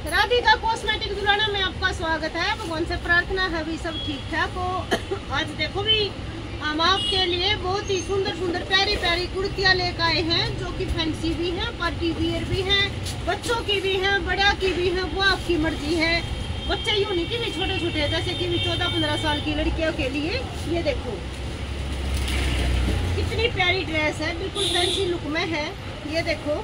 Radhika cosmetic Dulana में आपका स्वागत है। भगवान से प्रार्थना है भी सब ठीक ठाक हो। आज देखो भी हम आपके लिए बहुत ही सुंदर सुंदर प्यारी प्यारी कुर्तियां लेकर आए हैं, जो कि फैंसी भी हैं, पार्टी वियर भी हैं, बच्चों की भी हैं, बड़ा की भी हैं, वो आपकी मर्जी है। बच्चे यूं नहीं कि भी छोटे छोटे, जैसे कि भी 14-15 साल की लड़कियों के लिए ये देखो कितनी प्यारी ड्रेस है, बिल्कुल फैंसी लुक में है। ये देखो,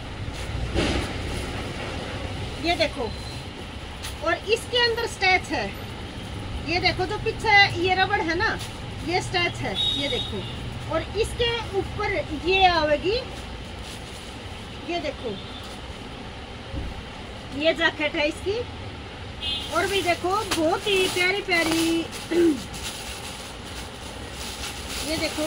ये देखो, और इसके अंदर स्टैच है। ये देखो जो पीछे ये रबड़ है ना, ये स्टैच है, ये देखो। और इसके ऊपर ये आवेगी, ये देखो, ये जैकेट है इसकी। और भी देखो बहुत ही प्यारी प्यारी ये देखो।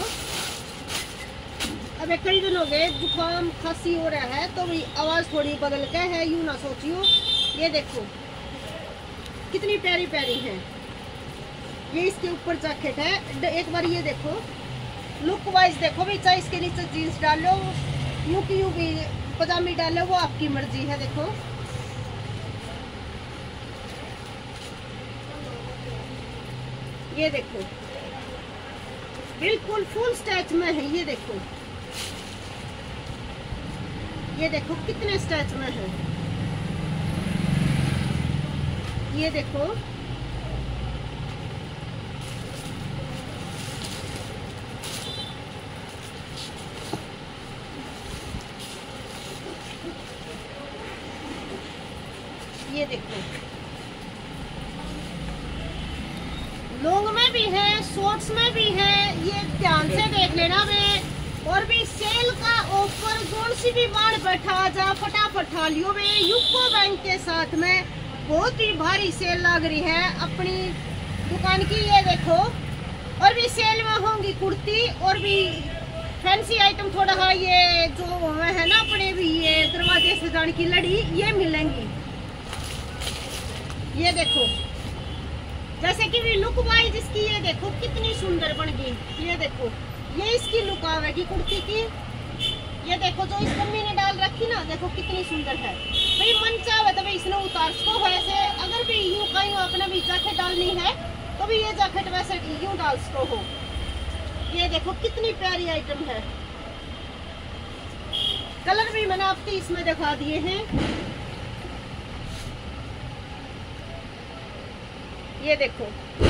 अब कई दिन हो गए जुकाम खांसी हो रहा है, तो भी आवाज थोड़ी बदल के है, यूं ना सोचियो। ये देखो कितनी प्यारी प्यारी है। ये इसके ऊपर जैकेट है। एक बार ये देखो लुक वाइज देखो भी, चाहे इसके नीचे जीन्स डालो, यूं की यूं भी पजामी डालो, वो आपकी मर्जी है। देखो ये देखो बिल्कुल फुल स्टैच में है। ये देखो, ये देखो कितने स्टैच में है। ये देखो ये देखो लॉन्ग में भी है, शॉर्ट्स में भी है। ये ध्यान से देख लेना वे। और भी सेल का ऑफर कौन सी भी बाढ़ बैठा जा, फटाफट ठा लियो वे। यूको बैंक के साथ में बहुत ही भारी सेल लग रही है अपनी दुकान की। ये देखो, और भी सेल में होंगी कुर्ती, और भी फैंसी आइटम थोड़ा ये जो है ना अपने भी ये दरवाजे सजाने की लड़ी, ये मिलेंगी। ये देखो जैसे कि भी लुक वाइज इसकी, ये देखो कितनी सुंदर बन गई। ये देखो ये इसकी लुक आवेगी कुर्ती की। ये देखो जो इस मम्मी ने डाल रखी ना, देखो कितनी सुंदर है भाई। मन चाहे तो भाई इसने उतार सको हो ऐसे। अगर भी यूं कहीं अपना भी जैकेट डालनी है तो भी ये जैकेट वैसे यूं डाल सको हो। ये देखो कितनी प्यारी आइटम है। कलर भी मैंने आपको इसमें दिखा दिए हैं। ये देखो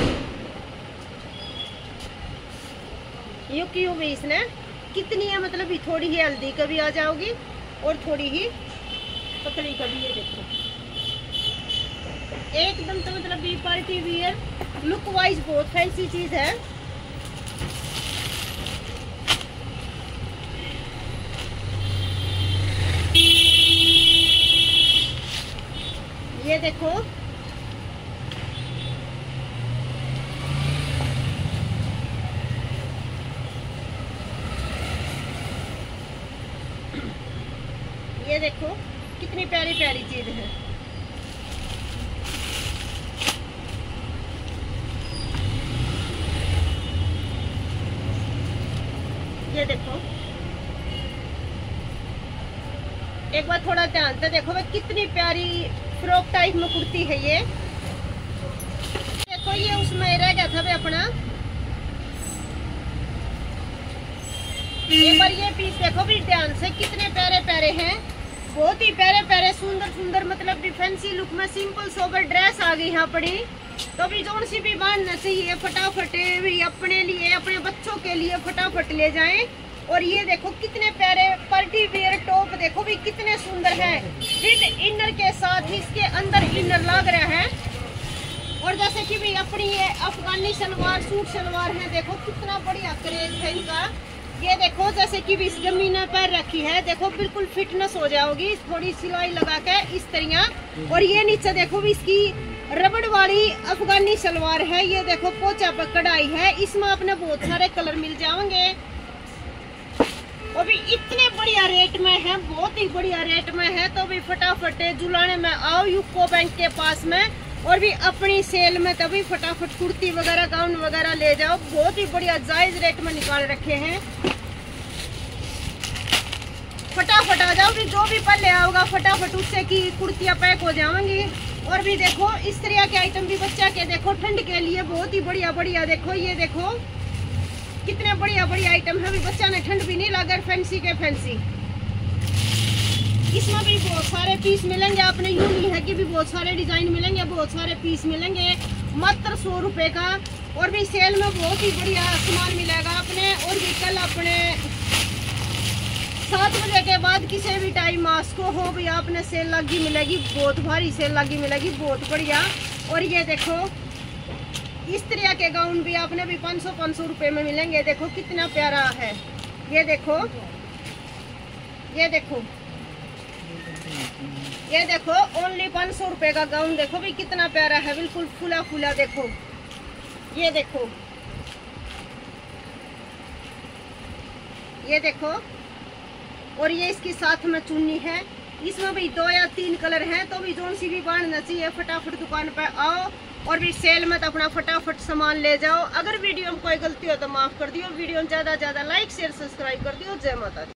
यूं की यूं भी इसने कितनी है, मतलब भी थोड़ी ही हल्दी कभी आ जाओगी और थोड़ी ही पतली कभी। ये देखो एकदम तो मतलब भी पार्टी वियर लुक वाइज बहुत फैंसी चीज है। ये देखो ये देखो कितनी प्यारी प्यारी चीज है। ये देखो एक बार थोड़ा ध्यान से देखो भाई, कितनी प्यारी फ्रॉक टाइप में कुर्ती है ये। देखो ये उसमें रह गया था भाई अपना। एक बार ये पीस देखो भी ध्यान से, कितने प्यारे प्यारे हैं, बहुत ही प्यारे प्यारे सुंदर सुंदर, मतलब भी फैंसी लुक में सिंपल सोबर ड्रेस आ गई है अपनी। तो भी जोन सी भी बांधना चाहिए फटाफट भी अपने लिए, अपने बच्चों के लिए फटाफट ले जाएं। और ये देखो कितने प्यारे पार्टी वेयर टॉप, देखो भी कितने सुंदर है। विद इनर के साथ इसके अंदर इनर लग रहा है। और जैसे कि भी अपनी ये अफगानी सलवार सूट सलवार है, देखो कितना बढ़िया क्रेज है इनका। ये देखो जैसे कि भी इस डमी ने पैर रखी है, देखो बिल्कुल फिटनेस हो जाओगी थोड़ी सिलाई लगा के इस तरह। और ये नीचे देखो भी इसकी रबड़ वाली अफगानी सलवार है। ये देखो पोचा पर कढ़ाई है, इसमें अपने बहुत सारे कलर मिल जाएंगे। और भी इतने बढ़िया रेट में है, बहुत ही बढ़िया रेट में है। तो भी फटाफट जुलाने में आओ यूको बैंक के पास में। और भी अपनी सेल में तभी फटाफट कुर्ती वगैरह गाउन वगैरह ले जाओ, बहुत ही बढ़िया जायज रेट में निकाल रखे हैं। फटाफट आ जाओ भी, जो भी पहले आओगा फटाफट उससे की कुर्तियाँ पैक हो जाएंगी। और भी देखो इस तरह के आइटम भी बच्चा के देखो ठंड के लिए बहुत ही बढ़िया बढ़िया। देखो ये देखो कितने बढ़िया बढ़िया आइटम है, भी बच्चा ने ठंड भी नहीं लगा। फैंसी के फैंसी, इसमें भी बहुत सारे पीस मिलेंगे। आपने यूं नहीं है कि भी बहुत सारे डिजाइन मिलेंगे, बहुत सारे पीस मिलेंगे मात्र 100 रुपए का। और भी सेल में बहुत ही बढ़िया सामान मिलेगा आपने। और भी कल अपने 7 बजे के बाद किसी भी टाइम मास्को हो भी आपने सेल लगी मिलेगी, बहुत भारी सेल लगी मिलेगी, बहुत बढ़िया। और ये देखो इस तरह के गाउन भी आपने भी 500 रुपए में मिलेंगे। देखो कितना प्यारा है, ये देखो ये देखो ये देखो ओनली 500 रुपए का गाउन। देखो भी कितना प्यारा है, बिल्कुल फूला फूला। देखो ये देखो ये देखो। और ये इसके साथ में चुन्नी है, इसमें भी 2 या 3 कलर हैं। तो भी जोन सी भी बांधना चाहिए, फटाफट दुकान पर आओ और भी सेल में तो अपना फटाफट सामान ले जाओ। अगर वीडियो में कोई गलती हो तो माफ कर दियो। वीडियो में ज्यादा लाइक शेयर सब्सक्राइब कर दियो। जय माता दी।